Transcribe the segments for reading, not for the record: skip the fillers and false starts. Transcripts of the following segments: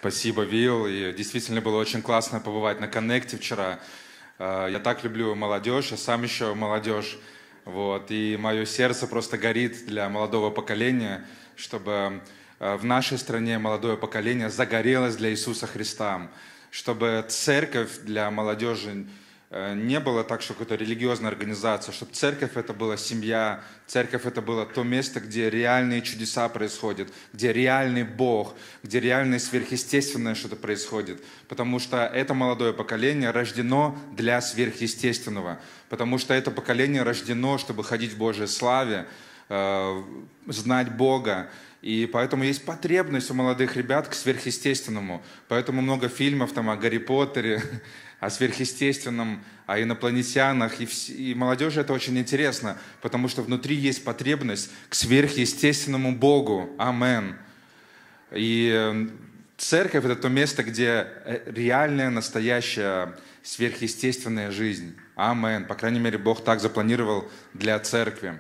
Спасибо, Вилл. И действительно было очень классно побывать на Коннекте вчера. Я так люблю молодежь, я сам еще молодежь. Вот. И мое сердце просто горит для молодого поколения, чтобы в нашей стране молодое поколение загорелось для Иисуса Христа. Чтобы церковь для молодежи не было так, что какая-то религиозная организация, чтобы церковь это была семья, церковь это было то место, где реальные чудеса происходят, где реальный Бог, где реальное сверхъестественное что-то происходит. Потому что это молодое поколение рождено для сверхъестественного, потому что это поколение рождено, чтобы ходить в Божьей славе, знать Бога. И поэтому есть потребность у молодых ребят к сверхъестественному. Поэтому много фильмов там о Гарри Поттере, о сверхъестественном, о инопланетянах. И молодежи это очень интересно, потому что внутри есть потребность к сверхъестественному Богу. Амен. И церковь – это то место, где реальная, настоящая, сверхъестественная жизнь. Амен. По крайней мере, Бог так запланировал для церкви.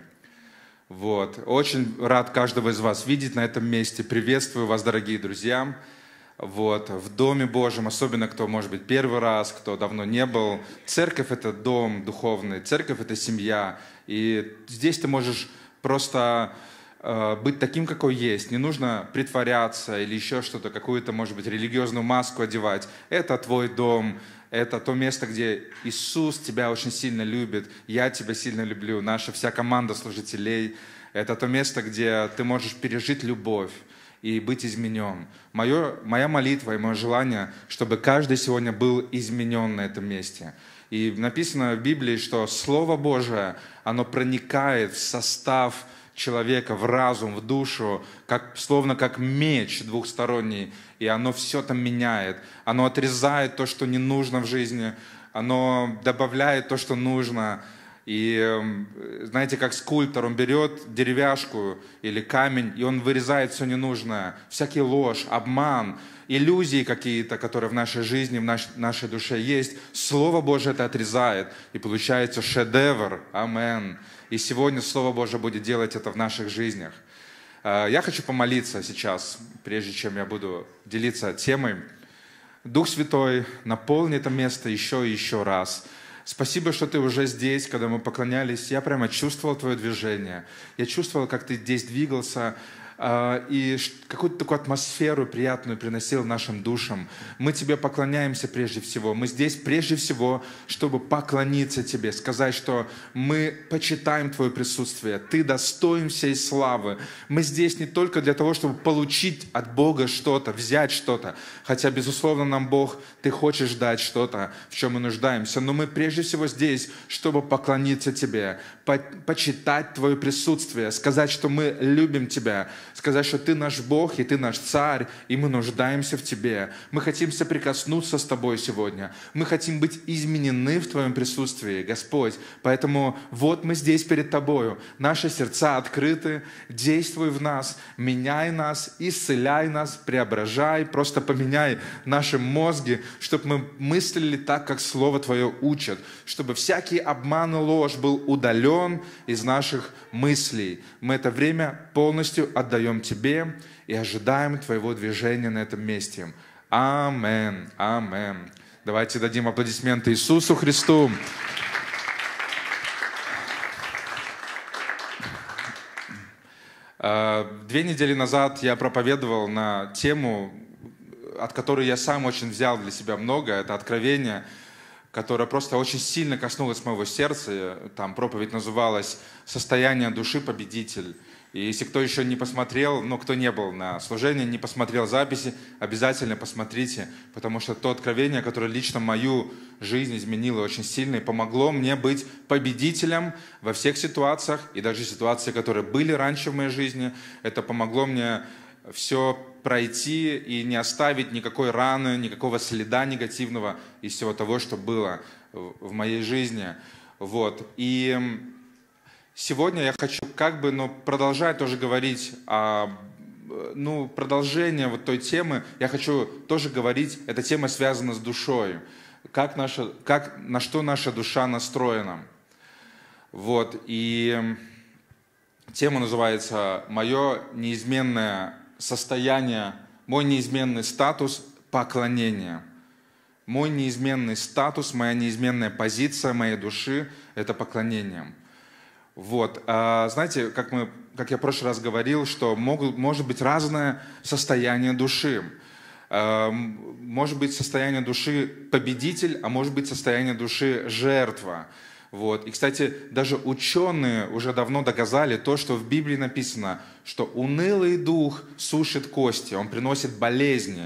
Вот. Очень рад каждого из вас видеть на этом месте. Приветствую вас, дорогие друзья. Вот. В Доме Божьем, особенно кто, может быть, первый раз, кто давно не был. Церковь – это дом духовный, церковь – это семья. И здесь ты можешь просто быть таким, какой есть. Не нужно притворяться или еще что-то, какую-то, может быть, религиозную маску одевать. Это твой дом. Это то место, где Иисус тебя очень сильно любит, я тебя сильно люблю, наша вся команда служителей. Это то место, где ты можешь пережить любовь и быть изменен. Моя молитва и мое желание, чтобы каждый сегодня был изменен на этом месте. И написано в Библии, что Слово Божие, оно проникает в состав человека, в разум, в душу, словно как меч двухсторонний, и оно все там меняет. Оно отрезает то, что не нужно в жизни, оно добавляет то, что нужно. И знаете, как скульптор, он берет деревяшку или камень, и он вырезает все ненужное, всякий ложь, обман, иллюзии какие-то, которые в нашей жизни, в нашей душе есть. Слово Божие это отрезает, и получается шедевр. Амен. И сегодня Слово Божие будет делать это в наших жизнях. Я хочу помолиться сейчас, прежде чем я буду делиться темой. Дух Святой, наполни это место еще и еще раз. Спасибо, что ты уже здесь, когда мы поклонялись. Я прямо чувствовал твое движение. Я чувствовал, как ты здесь двигался, и какую-то такую атмосферу приятную приносил нашим душам. Мы тебе поклоняемся прежде всего. Мы здесь прежде всего, чтобы поклониться тебе, сказать, что мы почитаем твое присутствие. Ты достоин всей славы. Мы здесь не только для того, чтобы получить от Бога что-то, взять что-то. Хотя, безусловно, нам Бог, ты хочешь дать что-то, в чем мы нуждаемся. Но мы прежде всего здесь, чтобы поклониться тебе, почитать твое присутствие, сказать, что мы любим тебя, сказать, что ты наш Бог, и ты наш Царь, и мы нуждаемся в тебе. Мы хотим соприкоснуться с тобой сегодня. Мы хотим быть изменены в твоем присутствии, Господь. Поэтому вот мы здесь перед тобою. Наши сердца открыты. Действуй в нас, меняй нас, исцеляй нас, преображай, просто поменяй наши мозги, чтобы мы мыслили так, как Слово Твое учит, чтобы всякий обман и ложь был удален из наших мыслей. Мы это время полностью отдаем Тебе и ожидаем Твоего движения на этом месте. Амен. Амен. Давайте дадим аплодисменты Иисусу Христу. Две недели назад я проповедовал на тему, от которой я сам очень взял для себя много. Это откровение, которое просто очень сильно коснулось моего сердца. Там проповедь называлась «Состояние души победитель». И если кто еще не посмотрел, кто не был на служении, не посмотрел записи, обязательно посмотрите, потому что то откровение, которое лично мою жизнь изменило очень сильно и помогло мне быть победителем во всех ситуациях, и даже ситуации, которые были раньше в моей жизни, это помогло мне все пройти и не оставить никакой раны, никакого следа негативного из всего того, что было в моей жизни. Вот. И сегодня я хочу продолжать тоже говорить о продолжение вот той темы. Я хочу тоже говорить, эта тема связана с душой. На что наша душа настроена. Вот. И тема называется «Мое неизменное состояние, мой неизменный статус поклонение. Мой неизменный статус, моя неизменная позиция моей души – это поклонение. Вот. Знаете, как я в прошлый раз говорил, что может быть разное состояние души. Может быть состояние души победитель, а может быть состояние души жертва. Вот. И, кстати, даже ученые уже давно доказали то, что в Библии написано, что унылый дух сушит кости, он приносит болезни.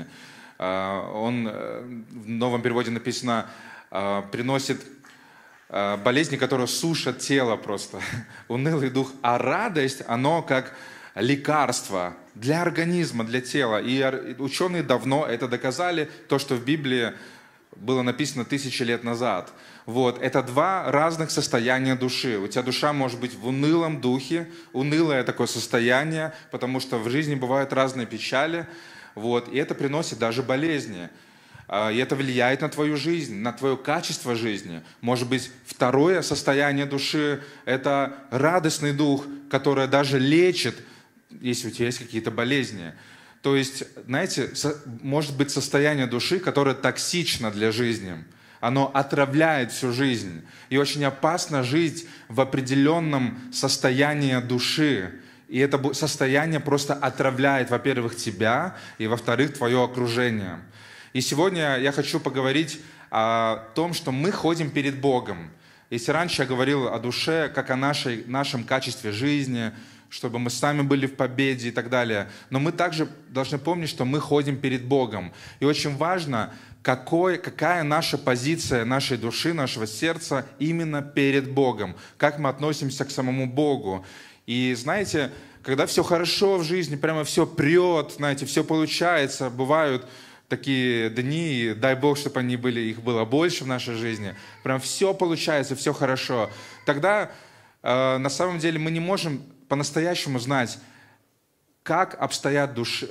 В новом переводе написано, приносит болезни, которые сушат тело просто. Унылый дух. А радость, оно как лекарство для организма, для тела. И ученые давно это доказали, то, что в Библии было написано 1000 лет назад. Вот. Это два разных состояния души. У тебя душа может быть в унылом духе, унылое такое состояние, потому что в жизни бывают разные печали, вот. И это приносит даже болезни. И это влияет на твою жизнь, на твое качество жизни. Может быть, второе состояние души – это радостный дух, который даже лечит, если у тебя есть какие-то болезни. То есть, знаете, может быть состояние души, которое токсично для жизни. Оно отравляет всю жизнь. И очень опасно жить в определенном состоянии души. И это состояние просто отравляет, во-первых, тебя, и, во-вторых, твое окружение. И сегодня я хочу поговорить о том, что мы ходим перед Богом. Если раньше я говорил о душе, как о нашем качестве жизни, чтобы мы сами были в победе и так далее. Но мы также должны помнить, что мы ходим перед Богом. И очень важно, какая наша позиция нашей души, нашего сердца именно перед Богом. Как мы относимся к самому Богу. И знаете, когда все хорошо в жизни, прямо все прет, знаете, все получается, бывают такие дни, дай Бог, чтобы их было больше в нашей жизни, прям все получается, все хорошо. Тогда на самом деле мы не можем по-настоящему знать, как обстоят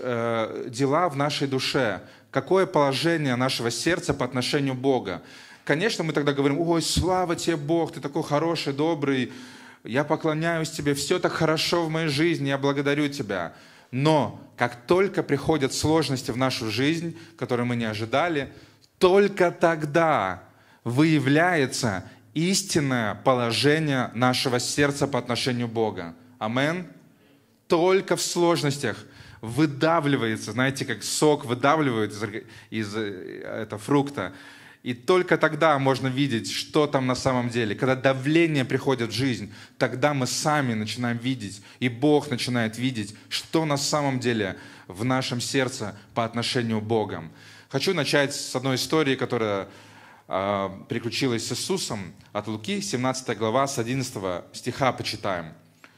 дела в нашей душе, какое положение нашего сердца по отношению к Богу. Конечно, мы тогда говорим: ой, слава тебе, Бог, ты такой хороший, добрый, я поклоняюсь тебе, все так хорошо в моей жизни, я благодарю тебя. Но как только приходят сложности в нашу жизнь, которые мы не ожидали, только тогда выявляется истинное положение нашего сердца по отношению к Богу. Амен. Только в сложностях выдавливается, знаете, как сок выдавливают из этого фрукта. И только тогда можно видеть, что там на самом деле. Когда давление приходит в жизнь, тогда мы сами начинаем видеть, и Бог начинает видеть, что на самом деле в нашем сердце по отношению к Богу. Хочу начать с одной истории, которая приключилась с Иисусом. От Луки, 17 глава, с 11 стиха почитаем.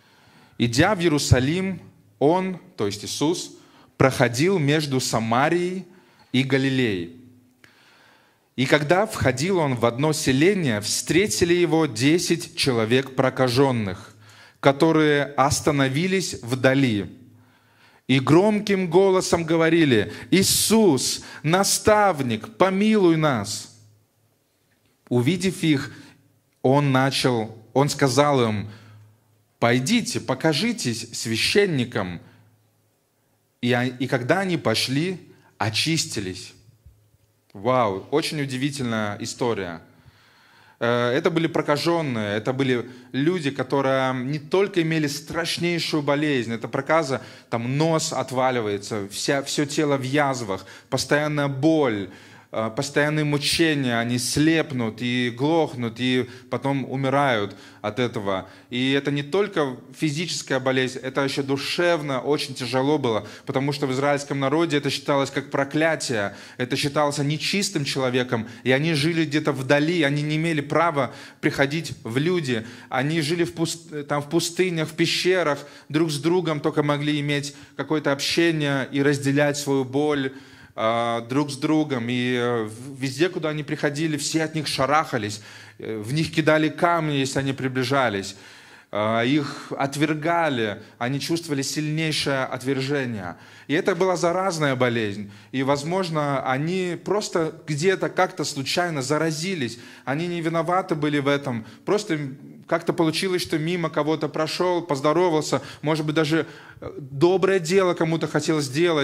«Идя в Иерусалим, Он, то есть Иисус, проходил между Самарией и Галилеей. И когда входил он в одно селение, встретили его 10 человек прокаженных, которые остановились вдали и громким голосом говорили: «Иисус, наставник, помилуй нас!» Увидев их, он сказал им: «Пойдите, покажитесь священникам». И когда они пошли, очистились. Вау, очень удивительная история. Это были прокаженные, это были люди, которые не только имели страшнейшую болезнь, это проказа, там нос отваливается, все тело в язвах, постоянная боль, постоянные мучения, они слепнут и глохнут, и потом умирают от этого. И это не только физическая болезнь, это еще душевно очень тяжело было, потому что в израильском народе это считалось как проклятие, это считалось нечистым человеком, и они жили где-то вдали, они не имели права приходить в люди, они жили в пустынях, в пещерах, друг с другом только могли иметь какое-то общение и разделять свою боль друг с другом, и везде, куда они приходили, все от них шарахались, в них кидали камни, если они приближались, их отвергали, они чувствовали сильнейшее отвержение. И это была заразная болезнь, и, возможно, они просто где-то как-то случайно заразились, они не виноваты были в этом, просто как-то получилось, что мимо кого-то прошел, поздоровался, может быть, даже доброе дело кому-то хотел сделать,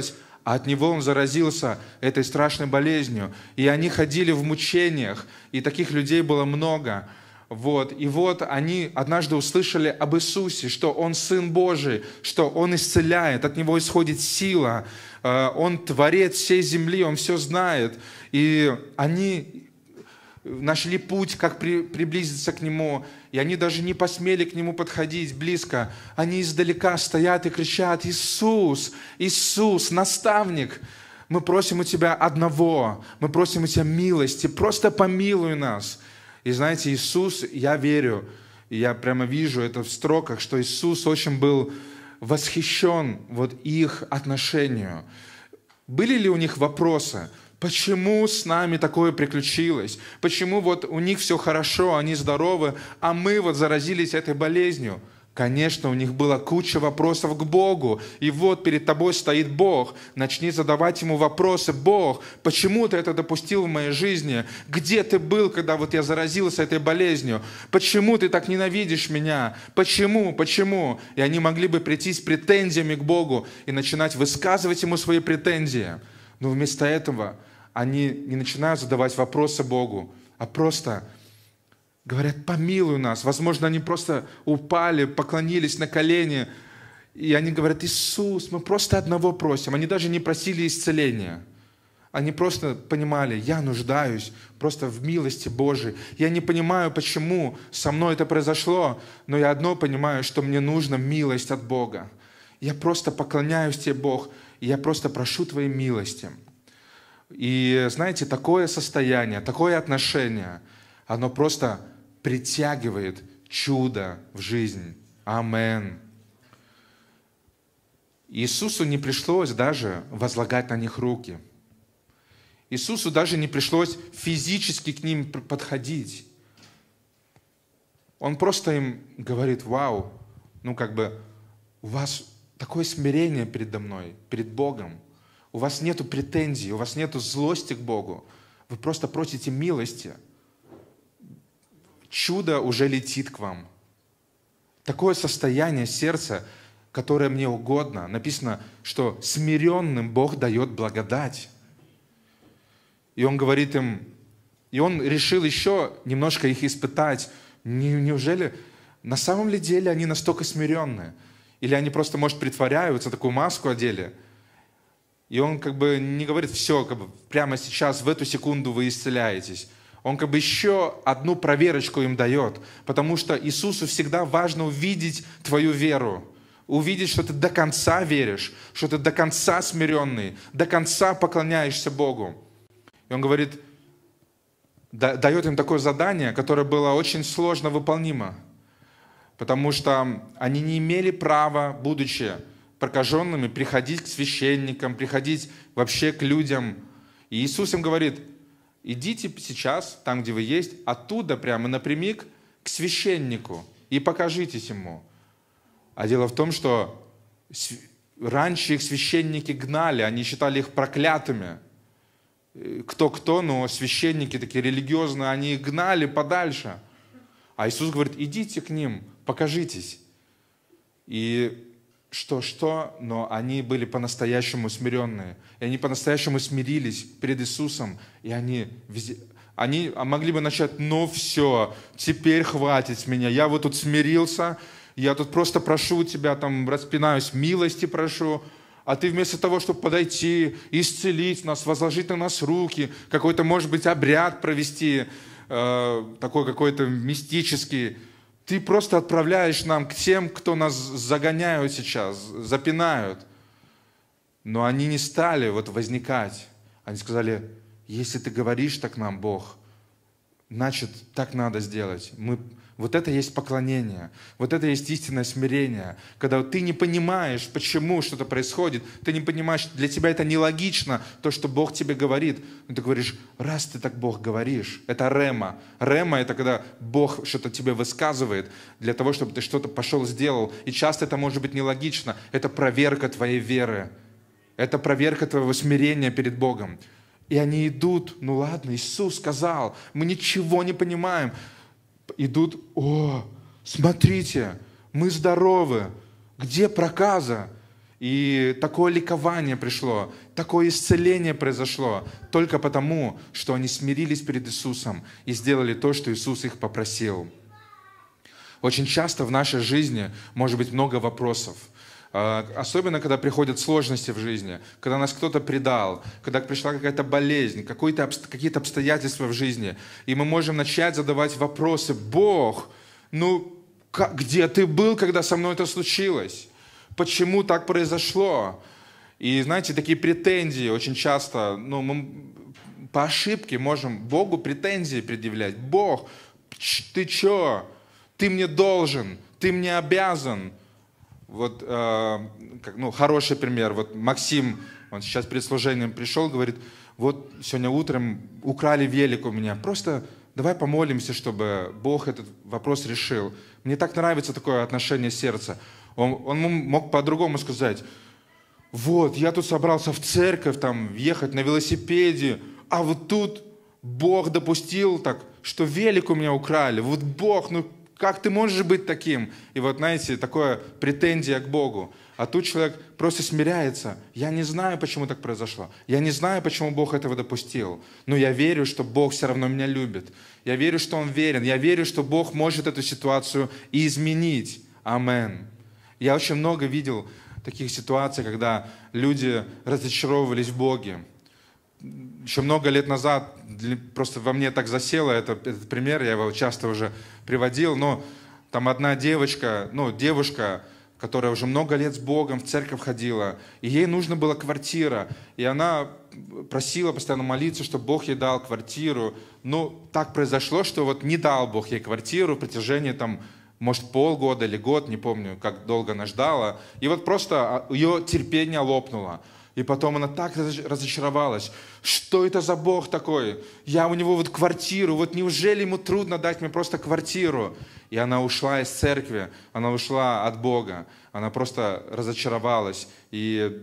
а от него он заразился этой страшной болезнью. И они ходили в мучениях, и таких людей было много. И вот они однажды услышали об Иисусе, что Он Сын Божий, что Он исцеляет, от Него исходит сила, Он творец всей земли, Он все знает. И они нашли путь, как приблизиться к Нему, и они даже не посмели к Нему подходить близко. Они издалека стоят и кричат: «Иисус, Иисус, наставник, мы просим у Тебя одного, мы просим у Тебя милости, просто помилуй нас». И знаете, Иисус, я верю, и я прямо вижу это в строках, что Иисус очень был восхищен их отношению. Были ли у них вопросы? Почему с нами такое приключилось? Почему у них все хорошо, они здоровы, а мы заразились этой болезнью? Конечно, у них была куча вопросов к Богу. И перед тобой стоит Бог. Начни задавать Ему вопросы. Бог, почему Ты это допустил в моей жизни? Где Ты был, когда я заразился этой болезнью? Почему Ты так ненавидишь меня? Почему? И они могли бы прийти с претензиями к Богу и начинать высказывать Ему свои претензии. Но вместо этого они не начинают задавать вопросы Богу, а просто говорят: помилуй нас. Возможно, они просто упали, поклонились на колени. И они говорят: Иисус, мы просто одного просим. Они даже не просили исцеления. Они просто понимали: я нуждаюсь просто в милости Божией. Я не понимаю, почему со мной это произошло, но я одно понимаю, что мне нужна милость от Бога. Я просто поклоняюсь Тебе, Бог, и я просто прошу Твоей милости. И знаете, такое состояние, такое отношение, оно просто притягивает чудо в жизнь. Амен. Иисусу не пришлось даже возлагать на них руки. Иисусу даже не пришлось физически к ним подходить. Он просто им говорит: вау, у вас такое смирение передо мной, перед Богом. У вас нету претензий, у вас нету злости к Богу. Вы просто просите милости. Чудо уже летит к вам. Такое состояние сердца, которое мне угодно. Написано, что смиренным Бог дает благодать. И Он говорит им, и Он решил еще немножко их испытать. Неужели на самом ли деле они настолько смиренные? Или они просто, может, притворяются, такую маску одели? И Он не говорит: все, прямо сейчас, в эту секунду вы исцеляетесь. Он еще одну проверочку им дает, потому что Иисусу всегда важно увидеть твою веру, увидеть, что ты до конца веришь, что ты до конца смиренный, до конца поклоняешься Богу. И Он говорит, дает им такое задание, которое было очень сложно выполнимо, потому что они не имели права, будучи прокаженными, приходить к священникам, приходить вообще к людям. И Иисус им говорит: идите сейчас, там, где вы есть, оттуда прямо напрямик к священнику и покажитесь ему. А дело в том, что раньше их священники гнали, они считали их проклятыми. Кто-кто, но священники такие религиозные, они их гнали подальше. А Иисус говорит: идите к ним, покажитесь. И что, но они были по-настоящему смиренные. И они по-настоящему смирились перед Иисусом. И они могли бы начать: ну все, теперь хватит с меня. Я тут смирился, я тут просто прошу Тебя, распинаюсь, милости прошу. А Ты вместо того, чтобы подойти, исцелить нас, возложить на нас руки, какой-то, может быть, обряд провести, такой какой-то мистический, Ты просто отправляешь нам к тем, кто нас загоняют сейчас, запинают. Но они не стали возникать. Они сказали: если Ты говоришь так нам, Бог, значит, так надо сделать. Это есть поклонение, это есть истинное смирение. Когда ты не понимаешь, почему что-то происходит, ты не понимаешь, для тебя это нелогично, то, что Бог тебе говорит. Но ты говоришь: раз Ты так, Бог, говоришь, это рема. Рема — это когда Бог что-то тебе высказывает, для того, чтобы ты что-то пошел сделал. И часто это может быть нелогично. Это проверка твоей веры. Это проверка твоего смирения перед Богом. И они идут: ну ладно, Иисус сказал, мы ничего не понимаем. Идут: о, смотрите, мы здоровы, где проказа? И такое ликование пришло, такое исцеление произошло только потому, что они смирились перед Иисусом и сделали то, что Иисус их попросил. Очень часто в нашей жизни может быть много вопросов. Особенно, когда приходят сложности в жизни, когда нас кто-то предал, когда пришла какая-то болезнь, какие-то обстоятельства в жизни. И мы можем начать задавать вопросы. Бог, где ты был, когда со мной это случилось? Почему так произошло? И знаете, такие претензии очень часто, мы по ошибке можем Богу претензии предъявлять. Бог, ты чё? Ты мне должен, ты мне обязан. Вот, хороший пример. Вот Максим, он сейчас перед служением пришел, говорит, вот сегодня утром украли велик у меня. Просто давай помолимся, чтобы Бог этот вопрос решил. Мне так нравится такое отношение сердца. Он мог по-другому сказать, вот, я тут собрался в церковь, ехать на велосипеде, а вот тут Бог допустил так, что велик у меня украли. Вот Бог, как ты можешь быть таким? И вот, знаете, такое претензия к Богу. А тут человек просто смиряется. Я не знаю, почему так произошло. Я не знаю, почему Бог этого допустил. Но я верю, что Бог все равно меня любит. Я верю, что Он верен. Я верю, что Бог может эту ситуацию изменить. Амен. Я очень много видел таких ситуаций, когда люди разочаровывались в Боге. Еще много лет назад, просто во мне так засело этот пример, я его часто уже приводил, но там одна девушка, которая уже много лет с Богом в церковь ходила, и ей нужна была квартира, и она просила постоянно молиться, чтобы Бог ей дал квартиру. Так произошло, что вот не дал Бог ей квартиру в протяжении может, полгода или год, не помню, как долго она ждала, и вот просто ее терпение лопнуло. И потом она так разочаровалась. Что это за Бог такой? Я у него квартиру, неужели ему трудно дать мне просто квартиру? И она ушла из церкви, она ушла от Бога. Она просто разочаровалась. И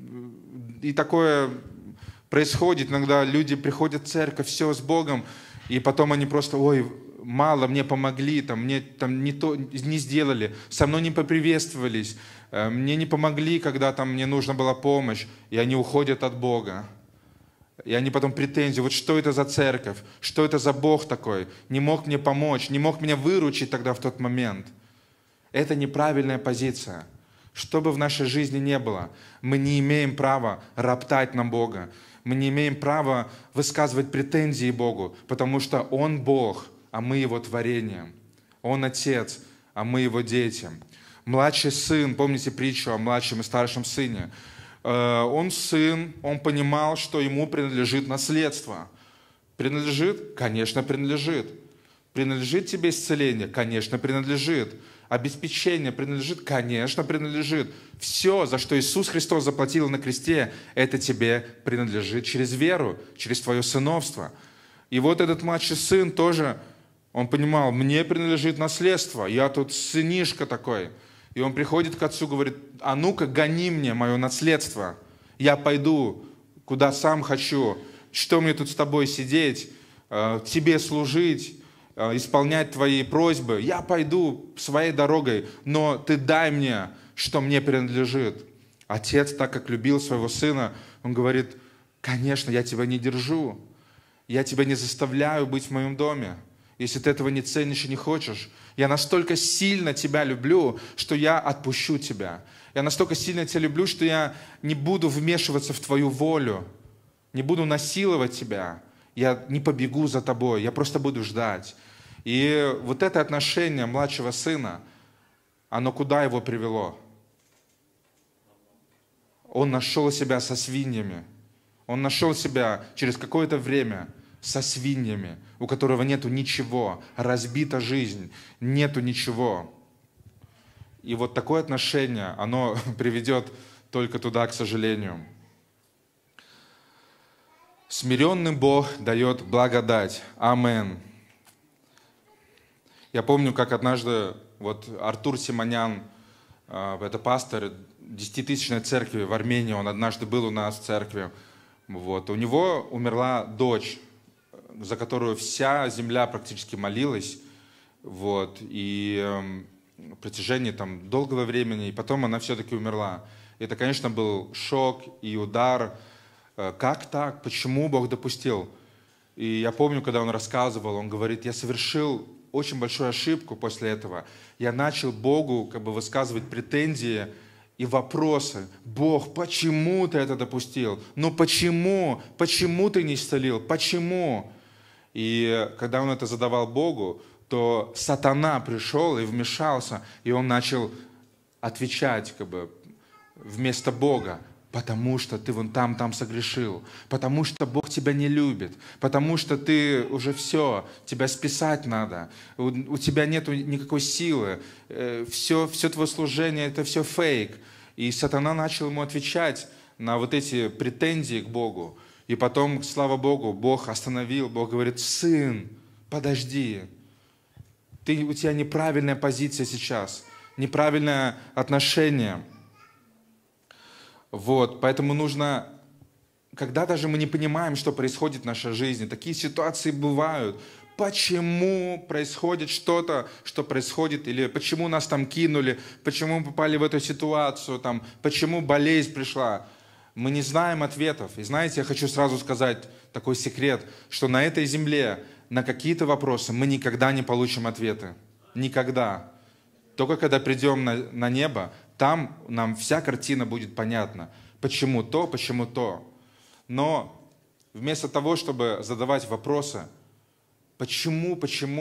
такое происходит. Иногда люди приходят в церковь, все с Богом, и потом они просто, мало мне помогли, мне не то не сделали, со мной не поприветствовались, мне не помогли, когда мне нужна была помощь, и они уходят от Бога. И они потом претензии, вот что это за церковь, что это за Бог такой, не мог мне помочь, не мог меня выручить тогда в тот момент. Это неправильная позиция. Что бы в нашей жизни ни было, мы не имеем права роптать на Бога, мы не имеем права высказывать претензии Богу, потому что Он Бог, а мы Его творение. Он Отец, а мы Его дети. Младший сын, помните притчу о младшем и старшем сыне? Он сын, он понимал, что ему принадлежит наследство. Принадлежит? Конечно, принадлежит. Принадлежит тебе исцеление? Конечно, принадлежит. Обеспечение принадлежит? Конечно, принадлежит. Все, за что Иисус Христос заплатил на кресте, это тебе принадлежит через веру, через твое сыновство. И вот этот младший сын тоже, он понимал, мне принадлежит наследство, я тут сынишка такой. И он приходит к отцу, говорит, а ну-ка гони мне мое наследство, я пойду, куда сам хочу, что мне тут с тобой сидеть, тебе служить, исполнять твои просьбы, я пойду своей дорогой, но ты дай мне, что мне принадлежит. Отец, так как любил своего сына, он говорит, конечно, я тебя не держу, я тебя не заставляю быть в моем доме. Если ты этого не ценишь и не хочешь, я настолько сильно тебя люблю, что я отпущу тебя. Я настолько сильно тебя люблю, что я не буду вмешиваться в твою волю, не буду насиловать тебя, я не побегу за тобой, я просто буду ждать. И вот это отношение младшего сына, оно куда его привело? Он нашел себя со свиньями. Он нашел себя через какое-то время со свиньями, у которого нету ничего, разбита жизнь, нету ничего. И вот такое отношение, оно приведет только туда, к сожалению. Смиренный Бог дает благодать. Амен. Я помню, как однажды Артур Симонян, это пастор 10-тысячной церкви в Армении, он однажды был у нас в церкви. У него умерла дочь, за которую вся земля практически молилась, и в протяжении долгого времени, и потом она все-таки умерла. И Это, конечно, был шок и удар. Как так? Почему Бог допустил? И я помню, когда он рассказывал, он говорит, я совершил очень большую ошибку после этого. Я начал Богу как бы высказывать претензии и вопросы. Бог, почему ты это допустил? Ну почему? Почему ты не исцелил? Почему? И когда он это задавал Богу, то сатана пришел и вмешался, и он начал отвечать как бы вместо Бога. Потому что ты вон там согрешил, потому что Бог тебя не любит, потому что ты уже все, тебя списать надо, у тебя нет никакой силы, все твое служение это все фейк. И сатана начал ему отвечать на вот эти претензии к Богу. И потом, слава Богу, Бог остановил, Бог говорит, сын, подожди, у тебя неправильная позиция сейчас, неправильное отношение. Вот, поэтому нужно, когда даже мы не понимаем, что происходит в нашей жизни, такие ситуации бывают. Почему происходит что-то, что происходит, или почему нас там кинули, почему мы попали в эту ситуацию, там, почему болезнь пришла. Мы не знаем ответов. И знаете, я хочу сразу сказать такой секрет, что на этой земле на какие-то вопросы мы никогда не получим ответы. Никогда. Только когда придем на небо, там нам вся картина будет понятна. Почему то, почему то. Но вместо того, чтобы задавать вопросы, почему,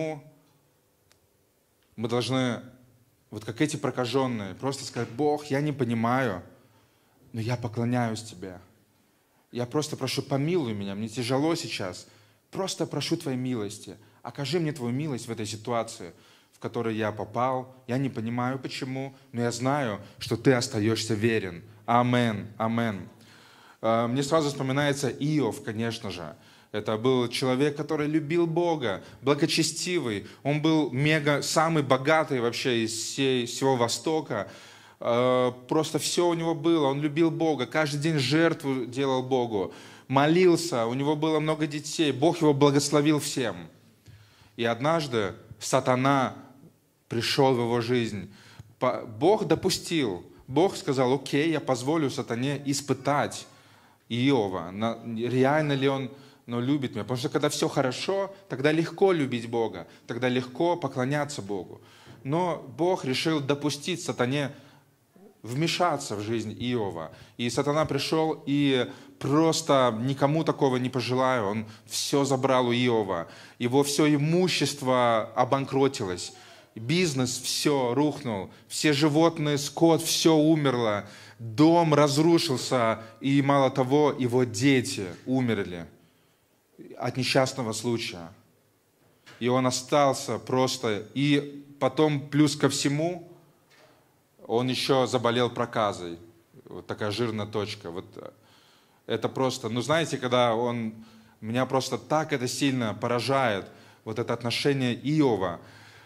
мы должны, вот как эти прокаженные, просто сказать, Бог, я не понимаю, но я поклоняюсь Тебе. Я просто прошу, помилуй меня, мне тяжело сейчас. Просто прошу Твоей милости. Окажи мне Твою милость в этой ситуации, в которой я попал. Я не понимаю, почему, но я знаю, что Ты остаешься верен. Амен, амен. Мне сразу вспоминается Иов, конечно же. Это был человек, который любил Бога, благочестивый. Он был самый богатый вообще из всего Востока. Просто все у него было. Он любил Бога, каждый день жертву делал Богу. Молился, у него было много детей. Бог его благословил всем. И однажды сатана пришел в его жизнь. Бог допустил. Бог сказал, окей, я позволю сатане испытать Иова. Реально ли он любит меня? Потому что когда все хорошо, тогда легко любить Бога. Тогда легко поклоняться Богу. Но Бог решил допустить сатане вмешаться в жизнь Иова. И сатана пришел и просто никому такого не пожелаю. Он все забрал у Иова. Его все имущество обанкротилось. Бизнес все рухнул. Все животные, скот, все умерло. Дом разрушился. И мало того, его дети умерли от несчастного случая. И он остался просто. И потом, плюс ко всему, он еще заболел проказой. Вот такая жирная точка. Вот это просто, знаете, меня просто так это сильно поражает, вот это отношение Иова.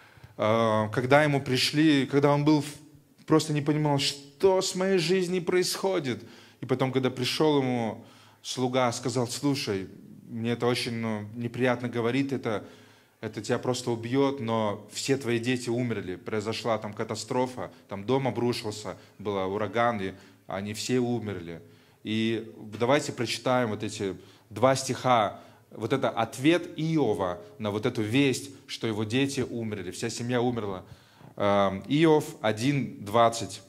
Когда ему пришли, когда он просто не понимал, что с моей жизнью происходит. И потом, когда пришел ему слуга, сказал, слушай, мне это очень неприятно говорить, это тебя просто убьет, но все твои дети умерли, произошла там катастрофа, там дом обрушился, был ураган, и они все умерли. И давайте прочитаем вот эти 2 стиха, вот это ответ Иова на вот эту весть, что его дети умерли, вся семья умерла. Иов 1:20.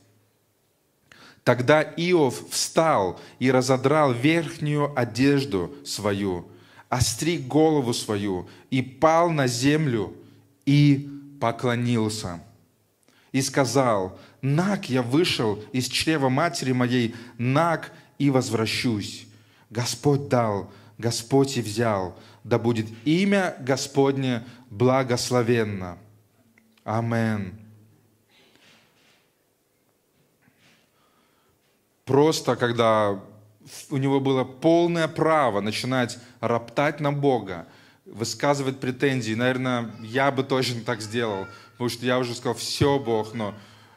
Тогда Иов встал и разодрал верхнюю одежду свою, остриг голову свою и пал на землю и поклонился. И сказал, наг я вышел из чрева матери моей, наг и возвращусь. Господь дал, Господь и взял, да будет имя Господне благословенно. Амен. Просто когда у него было полное право начинать роптать на Бога, высказывать претензии. Наверное, я бы точно так сделал, потому что я уже сказал, все, Бог, но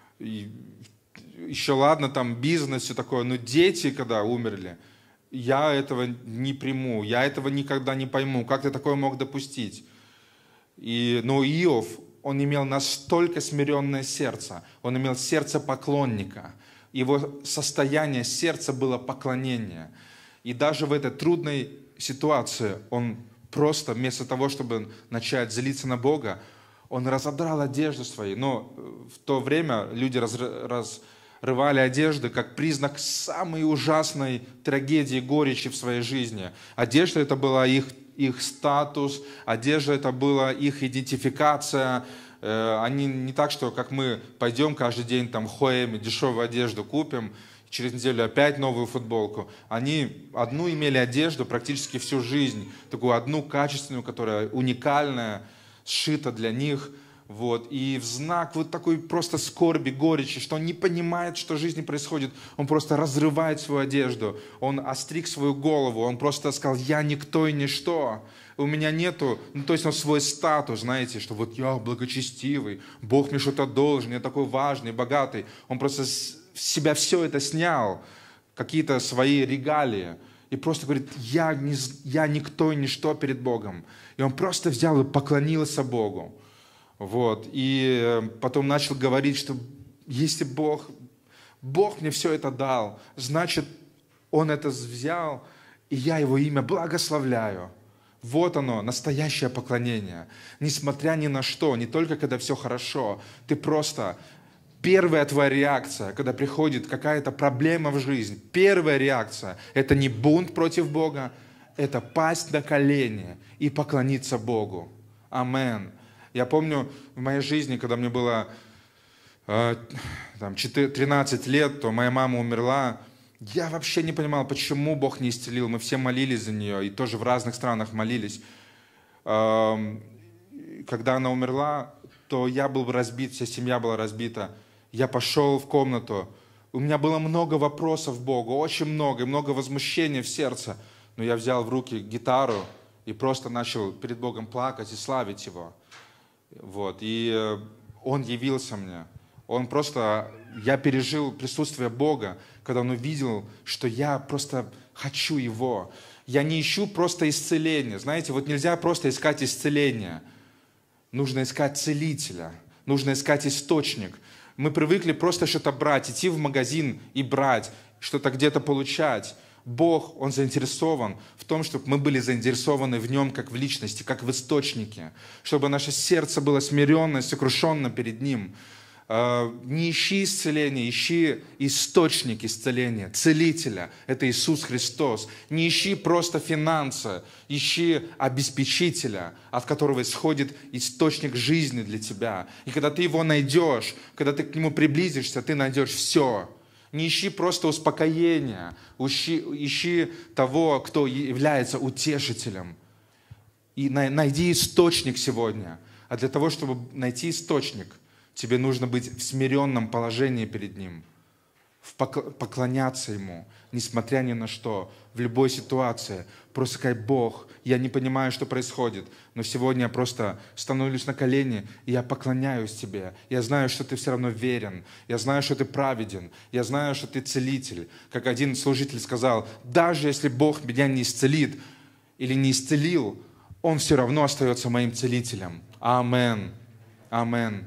еще ладно, там бизнес, все такое, но дети, когда умерли, я этого не приму, я этого никогда не пойму, как ты такое мог допустить? Но Иов, он имел настолько смиренное сердце, он имел сердце поклонника. Его состояние сердца было поклонение. И даже в этой трудной ситуации он просто вместо того, чтобы начать злиться на Бога, он разодрал одежду свои. Но в то время люди разрывали одежды как признак самой ужасной трагедии, горечи в своей жизни. Одежда — это была их статус, одежда — это была их идентификация. Они не так, что как мы пойдем каждый день там ходим, дешевую одежду купим, через неделю опять новую футболку. Они одну имели одежду практически всю жизнь, такую одну качественную, которая уникальная, сшита для них. Вот. И в знак вот такой просто скорби, горечи, что он не понимает, что в жизни происходит, он просто разрывает свою одежду, он остриг свою голову, он просто сказал: я никто и ничто, у меня нету, то есть он свой статус, знаете, что вот я благочестивый, Бог мне что-то должен, я такой важный, богатый. Он просто с себя все это снял, какие-то свои регалии, и просто говорит: я никто и ничто перед Богом. И он просто взял и поклонился Богу. Вот. И потом начал говорить, что если Бог мне все это дал, значит, Он это взял, и я Его имя благословляю. Вот оно, настоящее поклонение. Несмотря ни на что, не только когда все хорошо, ты просто... Первая твоя реакция, когда приходит какая-то проблема в жизнь, первая реакция — это не бунт против Бога, это пасть на колени и поклониться Богу. Амен. Я помню в моей жизни, когда мне было 13 лет, то моя мама умерла. Я вообще не понимал, почему Бог не исцелил. Мы все молились за нее, и тоже в разных странах молились. Когда она умерла, то я был разбит, вся семья была разбита. Я пошел в комнату. У меня было много вопросов к Богу, очень много, и много возмущения в сердце. Но я взял в руки гитару и просто начал перед Богом плакать и славить Его. Вот. И Он явился мне. Я пережил присутствие Бога, когда Он увидел, что я просто хочу Его. Я не ищу просто исцеления. Знаете, вот нельзя просто искать исцеления. Нужно искать целителя. Нужно искать источник. Мы привыкли просто что-то брать, идти в магазин и брать, что-то где-то получать. Бог, Он заинтересован в том, чтобы мы были заинтересованы в Нем как в личности, как в источнике. Чтобы наше сердце было смиренно и сокрушенно перед Ним. Не ищи исцеления, ищи источник исцеления, целителя. Это Иисус Христос. Не ищи просто финансы, ищи обеспечителя, от которого исходит источник жизни для тебя. И когда ты его найдешь, когда ты к нему приблизишься, ты найдешь все. Не ищи просто успокоения, ищи того, кто является утешителем. И найди источник сегодня. А для того, чтобы найти источник, тебе нужно быть в смиренном положении перед Ним, поклоняться Ему, несмотря ни на что, в любой ситуации. Просто сказать: Бог, я не понимаю, что происходит, но сегодня я просто становлюсь на колени, и я поклоняюсь Тебе. Я знаю, что Ты все равно верен, я знаю, что Ты праведен, я знаю, что Ты целитель. Как один служитель сказал: даже если Бог меня не исцелит или не исцелил, Он все равно остается моим целителем. Амен. Амен.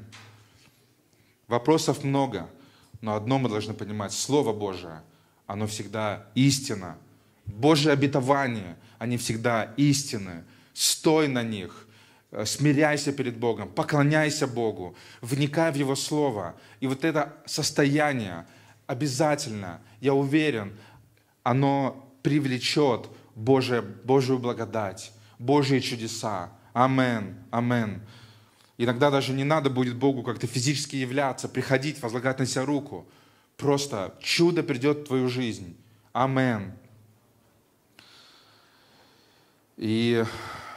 Вопросов много, но одно мы должны понимать: Слово Божие, оно всегда истина. Божьи обетования, они всегда истины. Стой на них, смиряйся перед Богом, поклоняйся Богу, вникай в Его Слово. И вот это состояние обязательно, я уверен, оно привлечет Божию благодать, Божьи чудеса. Амен. Амен. Иногда даже не надо будет Богу как-то физически являться, приходить, возлагать на себя руку. Просто чудо придет в твою жизнь. Амен. И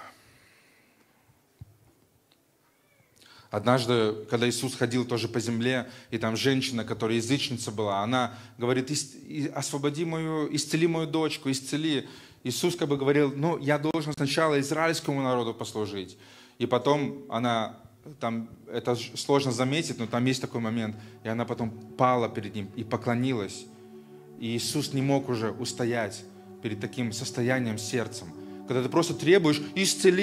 однажды, когда Иисус ходил тоже по земле, и там женщина, которая язычница была, она говорит: освободи исцели мою дочку, исцели. Иисус как бы говорил: я должен сначала израильскому народу послужить. И потом это сложно заметить, но там есть такой момент, и она потом пала перед Ним и поклонилась. И Иисус не мог уже устоять перед таким состоянием сердцем. Когда ты просто требуешь: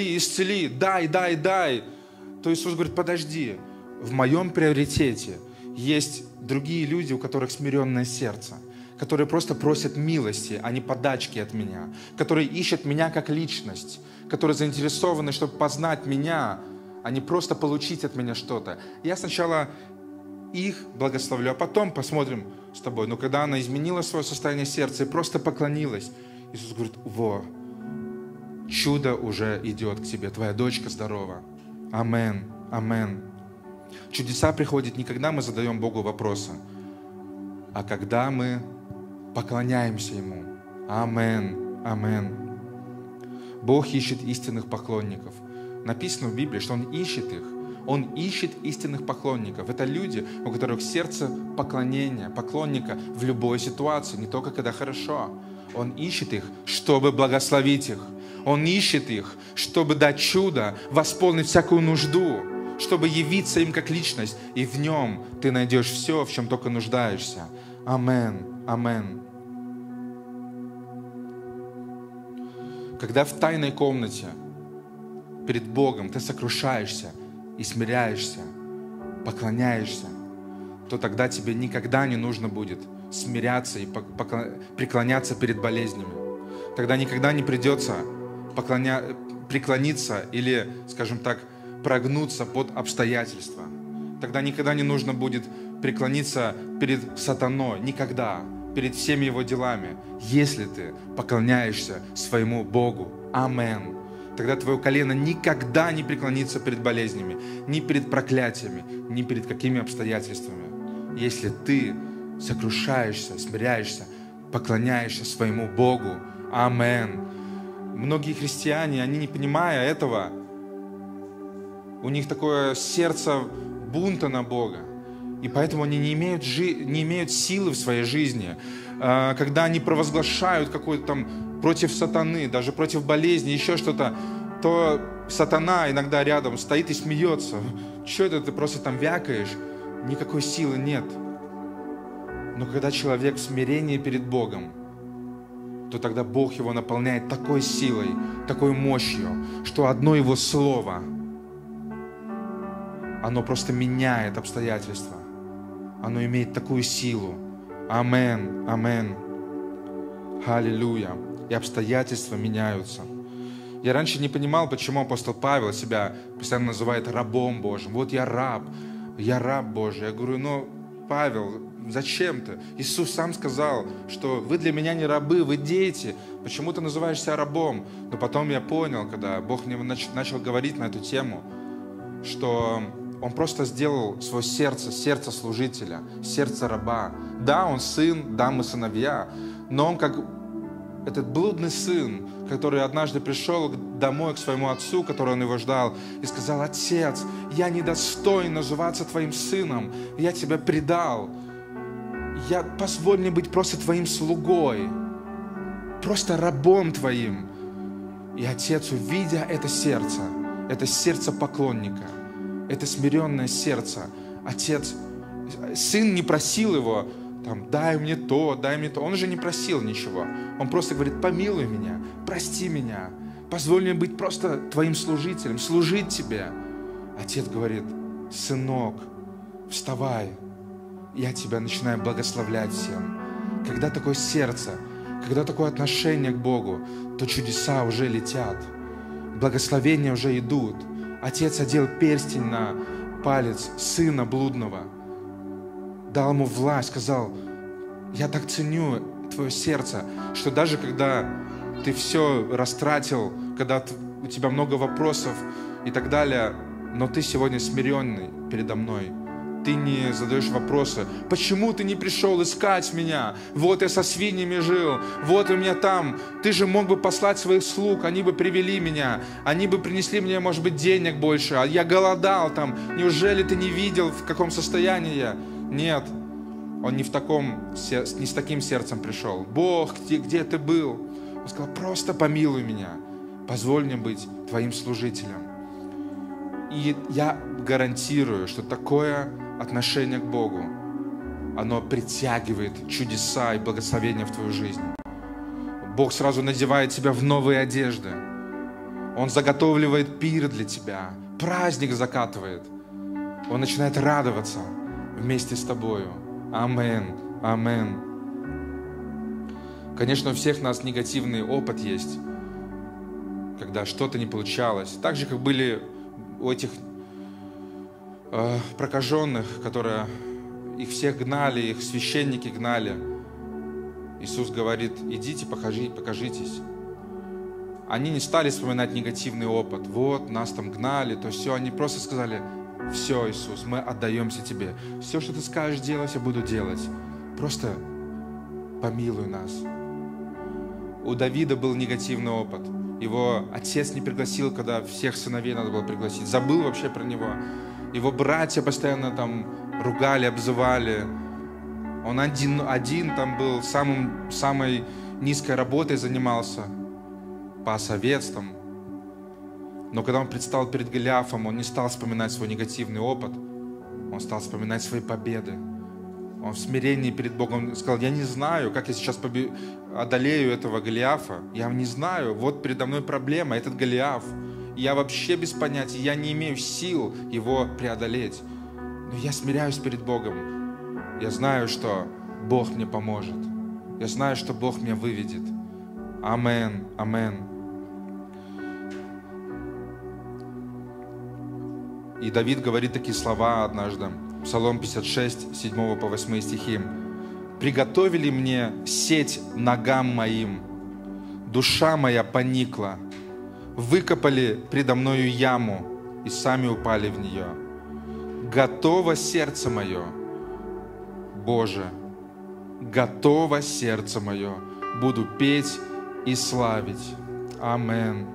исцели, дай, то Иисус говорит: подожди, в моем приоритете есть другие люди, у которых смиренное сердце, которые просто просят милости, а не подачки от меня, которые ищут меня как личность, которые заинтересованы, чтобы познать меня, а не просто получить от меня что-то. Я сначала их благословлю, а потом посмотрим с тобой. Но когда она изменила свое состояние сердца и просто поклонилась, Иисус говорит: во, чудо уже идет к тебе, твоя дочка здорова. Амен, амен. Чудеса приходят не когда мы задаем Богу вопросы, а когда мы поклоняемся Ему. Амен, амен. Бог ищет истинных поклонников. Написано в Библии, что Он ищет их. Он ищет истинных поклонников. Это люди, у которых сердце поклонения, поклонника в любой ситуации, не только когда хорошо. Он ищет их, чтобы благословить их. Он ищет их, чтобы дать чудо, восполнить всякую нужду, чтобы явиться им как личность. И в Нем ты найдешь все, в чем только нуждаешься. Амен, амен. Когда в тайной комнате перед Богом ты сокрушаешься и смиряешься, поклоняешься, то тогда тебе никогда не нужно будет смиряться и преклоняться перед болезнями. Тогда никогда не придется преклониться или, скажем так, прогнуться под обстоятельства. Тогда никогда не нужно будет преклониться перед сатаной, никогда, перед всеми его делами, если ты поклоняешься своему Богу. Амен. Тогда твое колено никогда не преклонится перед болезнями, ни перед проклятиями, ни перед какими обстоятельствами. Если ты сокрушаешься, смиряешься, поклоняешься своему Богу. Амен. Многие христиане, они не понимая этого, у них такое сердце бунта на Бога. И поэтому они не имеют силы в своей жизни. Когда они провозглашают какой-то там против сатаны, даже против болезни, еще что-то, то сатана иногда рядом стоит и смеется. Что это ты просто там вякаешь? Никакой силы нет. Но когда человек в смирении перед Богом, то тогда Бог его наполняет такой силой, такой мощью, что одно его слово, оно просто меняет обстоятельства. Оно имеет такую силу. Амен, амен. Аллилуйя. И обстоятельства меняются. Я раньше не понимал, почему апостол Павел себя постоянно называет рабом Божьим. Вот я раб Божий. Я говорю, Павел, зачем ты? Иисус сам сказал, что вы для меня не рабы, вы дети. Почему ты называешь себя рабом? Но потом я понял, когда Бог мне начал говорить на эту тему, что Он просто сделал свое сердце служителя, сердце раба. Да, Он сын, да, мы сыновья, но Он как этот блудный сын, который однажды пришел домой к своему отцу, который он его ждал, и сказал: «Отец, я недостоин называться твоим сыном, я тебя предал. Позволь мне быть просто твоим слугой, просто рабом твоим». И отец, увидя это сердце поклонника, это смиренное сердце, сын не просил его, дай мне то. Он же не просил ничего. Он просто говорит: помилуй меня, прости меня, позволь мне быть просто твоим служителем, служить тебе. Отец говорит: сынок, вставай, я тебя начинаю благословлять всем. Когда такое сердце, когда такое отношение к Богу, то чудеса уже летят, благословения уже идут. Отец одел перстень на палец сына блудного, дал ему власть, сказал: я так ценю твое сердце, что даже когда ты все растратил, когда у тебя много вопросов и так далее, но ты сегодня смиренный передо мной, ты не задаешь вопросы: почему ты не пришел искать меня? Вот я со свиньями жил, вот у меня там. Ты же мог бы послать своих слуг, они бы привели меня, они бы принесли мне, может быть, денег больше, а я голодал там. Неужели ты не видел, в каком состоянии я? Нет, он не с таким сердцем пришел. Бог, где ты был? Он сказал: просто помилуй меня, позволь мне быть твоим служителем. И я гарантирую, что такое отношение к Богу, оно притягивает чудеса и благословения в твою жизнь. Бог сразу надевает тебя в новые одежды. Он заготовливает пир для тебя, праздник закатывает. Он начинает радоваться. вместе с Тобою. Амен. Амен. Конечно, у всех нас негативный опыт есть, когда что-то не получалось. Так же, как были у этих прокаженных, которые их всех гнали, их священники гнали. Иисус говорит: идите, покажитесь. Они не стали вспоминать негативный опыт. Вот, нас там гнали, то все. Они просто сказали: все, Иисус, мы отдаемся Тебе. Все, что Ты скажешь делать, я буду делать. Просто помилуй нас. У Давида был негативный опыт. Его отец не пригласил, когда всех сыновей надо было пригласить. Забыл вообще про него. Его братья постоянно там ругали, обзывали. Он один там был, самой низкой работой занимался, пасоведством. Но когда он предстал перед Голиафом, он не стал вспоминать свой негативный опыт. Он стал вспоминать свои победы. Он в смирении перед Богом сказал: я не знаю, как я сейчас одолею этого Голиафа. Я не знаю, вот передо мной проблема, этот Голиаф. Я вообще без понятия, я не имею сил его преодолеть. Но я смиряюсь перед Богом. Я знаю, что Бог мне поможет. Я знаю, что Бог меня выведет. Амен, амен. И Давид говорит такие слова однажды. Псалом 56, 7 по 8 стихи. «Приготовили мне сеть ногам моим, душа моя поникла, выкопали предо мною яму и сами упали в нее. Готово сердце мое, Боже, готово сердце мое, буду петь и славить». Амен.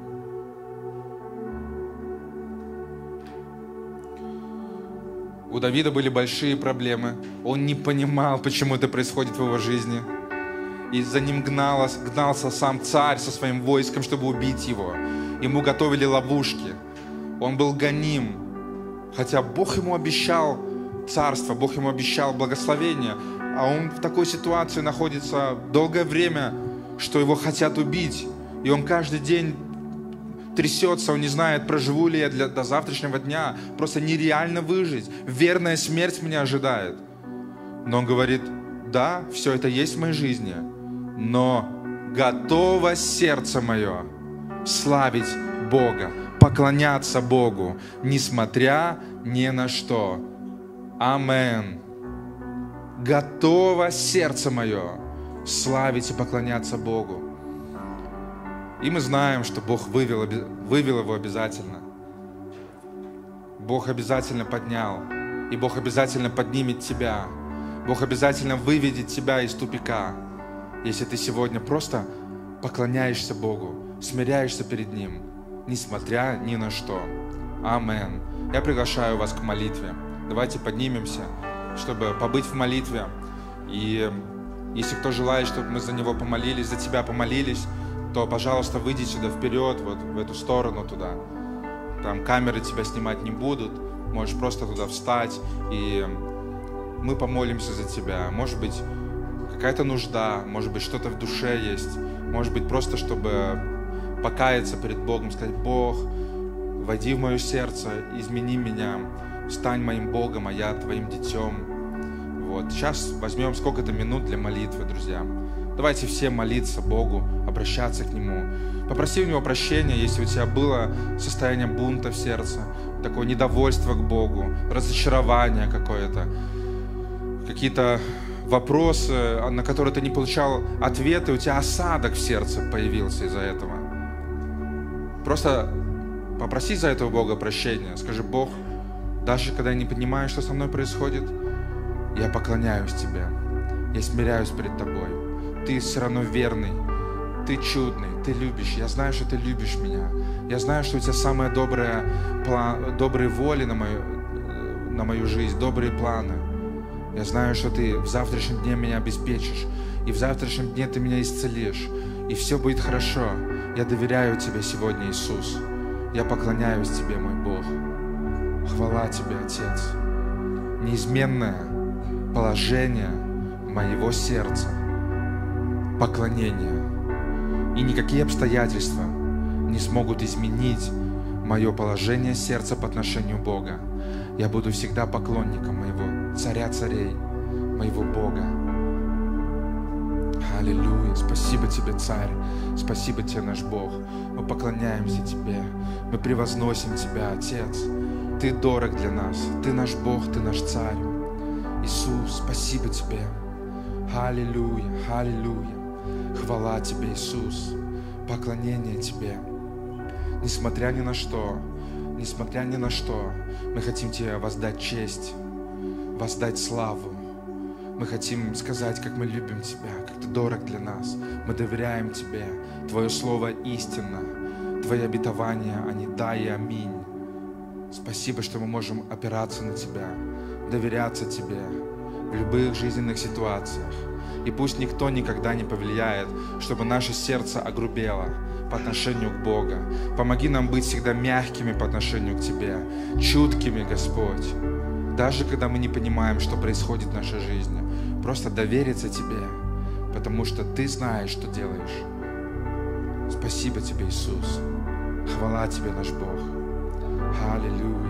У Давида были большие проблемы. Он не понимал, почему это происходит в его жизни. И за ним гнался сам царь со своим войском, чтобы убить его. Ему готовили ловушки. Он был гоним. Хотя Бог ему обещал царство, Бог ему обещал благословение. А он в такой ситуации находится долгое время, что его хотят убить. И он каждый день трясется, он не знает, проживу ли я до завтрашнего дня. Просто нереально выжить. Верная смерть меня ожидает. Но он говорит: да, все это есть в моей жизни, но готово сердце мое славить Бога, поклоняться Богу, несмотря ни на что. Амен. Готово сердце мое славить и поклоняться Богу. И мы знаем, что Бог вывел его обязательно. Бог обязательно поднял. И Бог обязательно поднимет тебя. Бог обязательно выведет тебя из тупика. Если ты сегодня просто поклоняешься Богу, смиряешься перед Ним, несмотря ни на что. Амен. Я приглашаю вас к молитве. Давайте поднимемся, чтобы побыть в молитве. И если кто желает, чтобы мы за него помолились, за тебя помолились, то, пожалуйста, выйди сюда вперед, вот в эту сторону туда. Там камеры тебя снимать не будут. Можешь просто туда встать, и мы помолимся за тебя. Может быть, какая-то нужда, может быть, что-то в душе есть. Может быть, просто, чтобы покаяться перед Богом, сказать: Бог, войди в мое сердце, измени меня, стань моим Богом, а я твоим детем. Вот. Сейчас возьмем сколько-то минут для молитвы, друзья. Давайте все молиться Богу, обращаться к Нему. Попроси у Него прощения, если у тебя было состояние бунта в сердце, такое недовольство к Богу, разочарование какое-то, какие-то вопросы, на которые ты не получал ответы, у тебя осадок в сердце появился из-за этого. Просто попроси за этого Бога прощения. Скажи: Бог, даже когда я не понимаю, что со мной происходит, я поклоняюсь Тебе, я смиряюсь перед Тобой. Ты все равно верный, Ты чудный, Ты любишь. Я знаю, что Ты любишь меня. Я знаю, что у Тебя самые добрые воли на мою жизнь, добрые планы. Я знаю, что Ты в завтрашнем дне меня обеспечишь, и в завтрашнем дне Ты меня исцелишь, и все будет хорошо. Я доверяю Тебе сегодня, Иисус. Я поклоняюсь Тебе, мой Бог. Хвала Тебе, Отец. Неизменное положение моего сердца — поклонение. И никакие обстоятельства не смогут изменить мое положение сердца по отношению к Богу. Я буду всегда поклонником моего Царя царей, моего Бога. Аллилуйя. Спасибо Тебе, Царь. Спасибо Тебе, наш Бог. Мы поклоняемся Тебе. Мы превозносим Тебя, Отец. Ты дорог для нас. Ты наш Бог, Ты наш Царь. Иисус, спасибо Тебе. Аллилуйя, аллилуйя. Хвала Тебе, Иисус. Поклонение Тебе. Несмотря ни на что, мы хотим Тебе воздать честь, воздать славу. Мы хотим сказать, как мы любим Тебя, как Ты дорог для нас. Мы доверяем Тебе. Твое Слово истинно. Твои обетования, они да и аминь. Спасибо, что мы можем опираться на Тебя, доверяться Тебе в любых жизненных ситуациях. И пусть никто никогда не повлияет, чтобы наше сердце огрубело по отношению к Богу. Помоги нам быть всегда мягкими по отношению к Тебе, чуткими, Господь. Даже когда мы не понимаем, что происходит в нашей жизни, просто довериться Тебе, потому что Ты знаешь, что делаешь. Спасибо Тебе, Иисус. Хвала Тебе, наш Бог. Аллилуйя.